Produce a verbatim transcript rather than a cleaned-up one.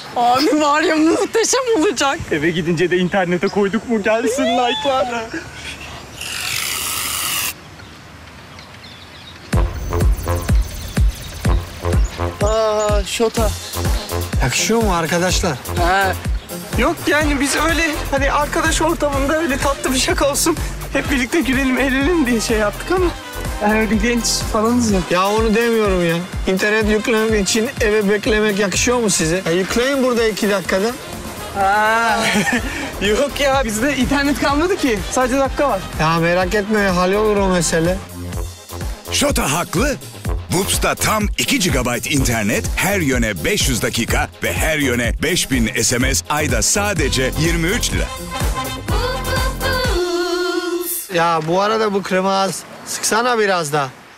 Abi var ya muhteşem olacak. Eve gidince de internete koyduk mu gelsin like'larla. Aa Şota. Yakışıyor mu arkadaşlar? Ha. Yok yani biz öyle hani arkadaş ortamında öyle tatlı bir şaka olsun. Hep birlikte gülelim, eğlenelim diye şey yaptık ama yani öyle genç falanız ya. Ya onu demiyorum ya. İnternet yüklemek için eve beklemek yakışıyor mu size? Ya yükleyin burada iki dakikada. Ha. Yok ya bizde internet kalmadı ki. Sadece dakika var. Ya merak etme, hallolur o mesele. Şota haklı. Bups'ta tam iki gigabayt internet, her yöne beş yüz dakika ve her yöne beş bin S M S ayda sadece yirmi üç lira. Ya bu arada bu krema az. Sıksana biraz daha.